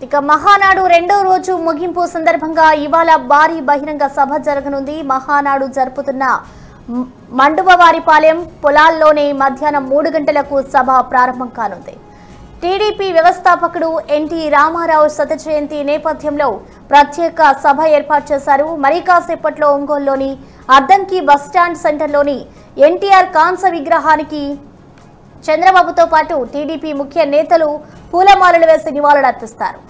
ఇక మహానాడు రెండో రోజు ముగింపు సందర్భంగా ఇవాళ భారీ బహిరంగ సభ జరగనుంది. మహానాడు జరుపుతున్న మండువవారిపాలెం పొలాల్లోనే మధ్యాహ్నం 3 గంటలకు సభ ప్రారంభం కానుంది. టీడీపీ వ్యవస్థాపకుడు ఎన్టీ రామారావు శత జయంతి నేపథ్యంలో ప్రత్యేక సభ ఏర్పాటు చేశారు. మరి కాసేపట్లో ఒంగోలులోని అద్దంకి బస్టాండ్ సెంటర్లోని ఎన్టీఆర్ కాంస్య విగ్రహానికి చంద్రబాబుతో పాటు టీడీపీ ముఖ్య నేతలు పూలమాలలు వేసి నివాళులర్పిస్తారు.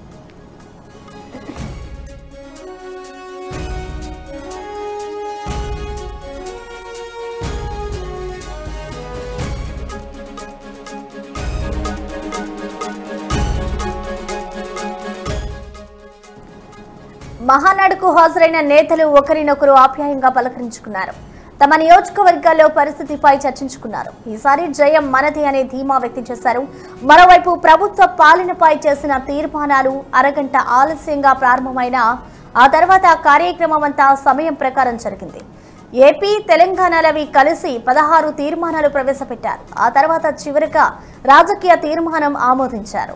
మహానాడుకు హాజరైన నేతలు ఒకరినొకరు ఆప్యాయంగా పలకరించుకున్నారు. తమ నియోజకవర్గాల్లో పరిస్థితిపై చర్చించుకున్నారు. ఈసారి జయం మనది అనే ధీమా వ్యక్తం చేశారు. మరోవైపు ప్రభుత్వ పాలనపై చేసిన తీర్మానాలు అరగంట ఆలస్యంగా ప్రారంభమైన ఆ తర్వాత కార్యక్రమం అంతా సమయం ప్రకారం జరిగింది. ఏపీ తెలంగాణలవి కలిసి 16 తీర్మానాలు ప్రవేశపెట్టారు. ఆ తర్వాత చివరిగా రాజకీయ తీర్మానం ఆమోదించారు.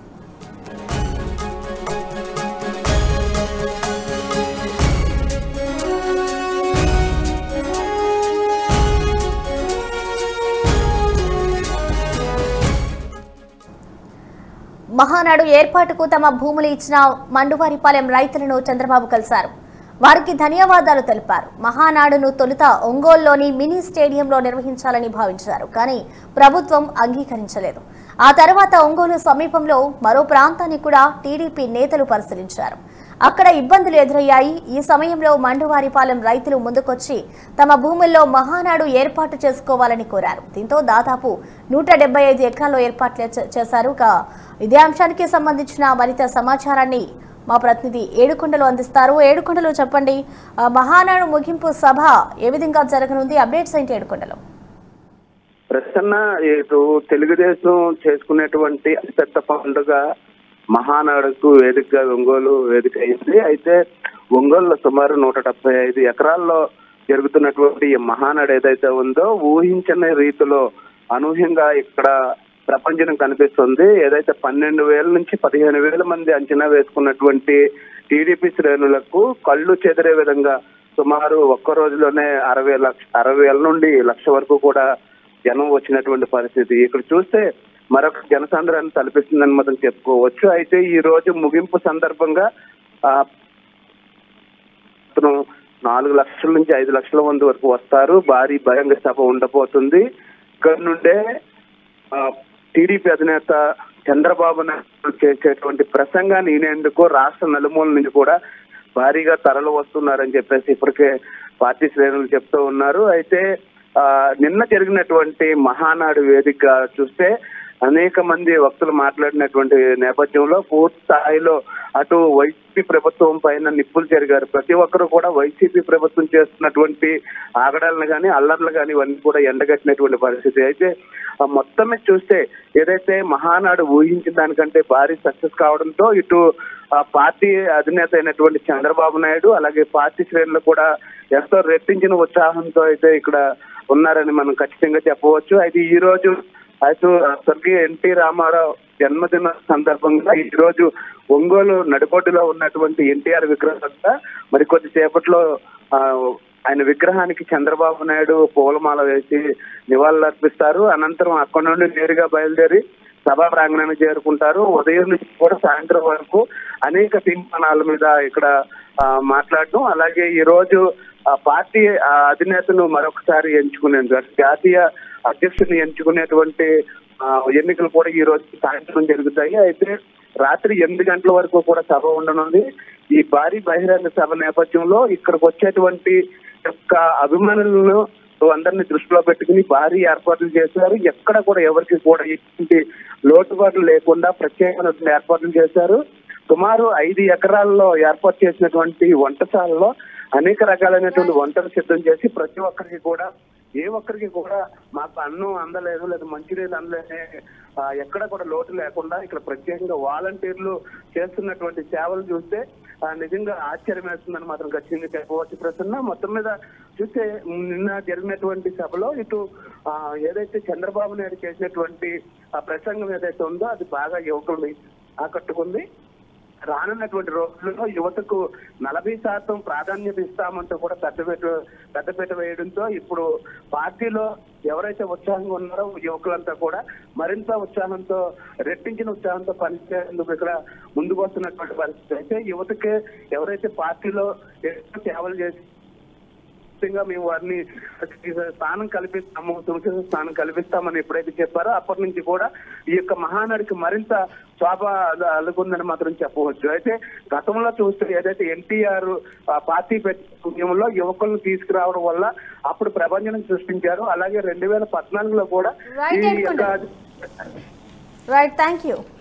మహానాడు ఏర్పాటుకు తమ భూములు ఇచ్చిన మండువారిపాలెం రైతులను చంద్రబాబు కలిశారు. వారికి ధన్యవాదాలు తెలిపారు. మహానాడును తొలుత ఒంగోలులోని మినీ స్టేడియంలో నిర్వహించాలని భావించారు. కానీ ప్రభుత్వం అంగీకరించలేదు. ఆ తర్వాత ఒంగోలు సమీపంలో మరో ప్రాంతాన్ని కూడా టీడీపీ నేతలు పరిశీలించారు. అక్కడ ఇబ్బందులు ఎదురయ్యాయి. ఈ సమయంలో మండువారిపాలెం రైతులు ముందుకొచ్చి తమ భూముల్లో మహానాడు ఏర్పాటు చేసుకోవాలని కోరారు. దీంతో దాదాపు 175 ఎకరాల్లో ఏర్పాట్లు చేశారు. ఇదే అంశానికి సంబంధించిన మరింత సమాచారాన్ని మా ప్రతినిధి ఏడుకొండలు అందిస్తారు. ఏడుకొండలు చెప్పండి, మహానాడు ముగింపు సభ ఏ విధంగా జరగనుంది? అప్డేట్స్ ఏంటి ఏడుకొండలు? ప్రసన్న, ఇటు తెలుగుదేశం చేసుకునేటువంటి అతిపెద్ద పండుగ మహానాడుకు వేదికగా ఒంగోలు వేదిక అయింది. అయితే ఒంగోలులో సుమారు 175 ఎకరాల్లో జరుగుతున్నటువంటి ఈ మహానాడు ఏదైతే ఉందో ఊహించని రీతిలో అనూహ్యంగా ఇక్కడ ప్రపంచం కనిపిస్తుంది. ఏదైతే 12,000 నుంచి 15,000 మంది అంచనా వేసుకున్నటువంటి టీడీపీ శ్రేణులకు కళ్ళు చెదిరే విధంగా సుమారు ఒక్క రోజులోనే 60,000 నుండి 1,00,000 వరకు కూడా జనం వచ్చినటువంటి పరిస్థితి. ఇక్కడ చూస్తే మరొక జనసంద్రాన్ని తలపిస్తుందని మాత్రం చెప్పుకోవచ్చు. అయితే ఈ రోజు ముగింపు సందర్భంగా 4 లక్షల నుంచి 5 లక్షల మంది వరకు వస్తారు. భారీ బహిరంగ సభ ఉండబోతుంది. ఇక్కడ నుండే టీడీపీ అధినేత చంద్రబాబు నాయుడు చేసేటువంటి ప్రసంగాన్ని వినేందుకు రాష్ట్ర నలుమూల నుంచి కూడా భారీగా తరలి వస్తున్నారని చెప్పేసి ఇప్పటికే పార్టీ శ్రేణులు చెప్తూ ఉన్నారు. అయితే నిన్న జరిగినటువంటి మహానాడు వేదిక చూస్తే అనేక మంది వక్తులు మాట్లాడినటువంటి నేపథ్యంలో పూర్తి స్థాయిలో అటు వైసీపీ ప్రభుత్వం పైన నిప్పులు జరిగారు. ప్రతి ఒక్కరు కూడా వైసీపీ ప్రభుత్వం చేస్తున్నటువంటి ఆగడాలను కానీ అల్లర్లు కానీ ఇవన్నీ కూడా ఎండగట్టినటువంటి పరిస్థితి. అయితే మొత్తం చూస్తే ఏదైతే మహానాడు ఊహించిన దానికంటే భారీ సక్సెస్ కావడంతో ఇటు పార్టీ అధినేత అయినటువంటి చంద్రబాబు నాయుడు అలాగే పార్టీ శ్రేణులు కూడా ఎంతో రెట్టించిన ఉత్సాహంతో అయితే ఇక్కడ ఉన్నారని మనం ఖచ్చితంగా చెప్పవచ్చు. అయితే ఈ రోజు స్వర్గీయ ఎన్టీ రామారావు జన్మదిన సందర్భంగా ఈ రోజు ఒంగోలు నడిబొడ్డులో ఉన్నటువంటి ఎన్టీఆర్ విగ్రహం మరి కొద్దిసేపట్లో ఆయన విగ్రహానికి చంద్రబాబు నాయుడు పూలమాల వేసి నివాళులర్పిస్తారు. అనంతరం అక్కడ నుండి నేరుగా బయలుదేరి సభా ప్రాంగణానికి చేరుకుంటారు. ఉదయం నుంచి కూడా సాయంత్రం వరకు అనేక తీర్మానాల మీద ఇక్కడ మాట్లాడడం, అలాగే ఈ రోజు పార్టీ అధినేతను మరొకసారి ఎంచుకునేందుకు జాతీయ అధ్యక్షుడిని ఎంచుకునేటువంటి ఎన్నికలు కూడా ఈ రోజు సాయంత్రం జరుగుతాయి. అయితే రాత్రి 8 గంటల వరకు కూడా సభ ఉండనుంది. ఈ భారీ బహిరంగ సభ నేపథ్యంలో ఇక్కడికి వచ్చేటువంటి యొక్క అభిమానులను అందరినీ దృష్టిలో పెట్టుకుని భారీ ఏర్పాట్లు చేశారు. ఎక్కడ కూడా ఎవరికి కూడా ఇటువంటి లోటుబాట్లు లేకుండా ప్రత్యేకమైన ఏర్పాట్లు చేశారు. సుమారు 5 ఎకరాల్లో ఏర్పాటు చేసినటువంటి వంటశాలలో అనేక రకాలైనటువంటి వంటలు సిద్ధం చేసి ప్రతి ఒక్కరికి కూడా ఏ ఒక్కరికి కూడా మాకు అన్నం అందలేదు లేదా మంచినీళ్ళు అందలేనే ఎక్కడ కూడా లోటు లేకుండా ఇక్కడ ప్రత్యేకంగా వాలంటీర్లు చేస్తున్నటువంటి సేవలు చూస్తే నిజంగా ఆశ్చర్యం వేస్తుందని మాత్రం ఖచ్చితంగా చెప్పవచ్చు. ప్రసన్న, మొత్తం మీద చూస్తే నిన్న జరిగినటువంటి సభలో ఇటు ఏదైతే చంద్రబాబు నాయుడు చేసినటువంటి ప్రసంగం ఏదైతే ఉందో అది బాగా యువకుల్ని ఆకట్టుకుంది. రానున్నటువంటి రోజుల్లో యువతకు 40% ప్రాధాన్యత ఇస్తామంటూ కూడా పెద్దపీట వేయడంతో ఇప్పుడు పార్టీలో ఎవరైతే ఉత్సాహంగా ఉన్నారో యువకులంతా కూడా మరింత ఉత్సాహంతో రెట్టించిన ఉత్సాహంతో పనిచేసేందుకు ఇక్కడ ముందుకు వస్తున్నటువంటి పరిస్థితి. అయితే యువతకే ఎవరైతే పార్టీలో ఎక్కువ సేవలు చేసి మేము వారిని స్థానం కల్పిస్తాము, సురక్షిత స్థానం కల్పిస్తామని ఎప్పుడైతే చెప్పారో అప్పటి నుంచి కూడా ఈ యొక్క మహానడికి మరింత శోభ అలుగుందని మాత్రం చెప్పవచ్చు. అయితే గతంలో చూస్తే ఏదైతే ఎన్టీఆర్ పార్టీ పెట్టే సమయంలో యువకులను తీసుకురావడం వల్ల అప్పుడు ప్రభంజనం సృష్టించారు. అలాగే 2014లో కూడా ఈ యొక్క రైట్, థ్యాంక్ యూ.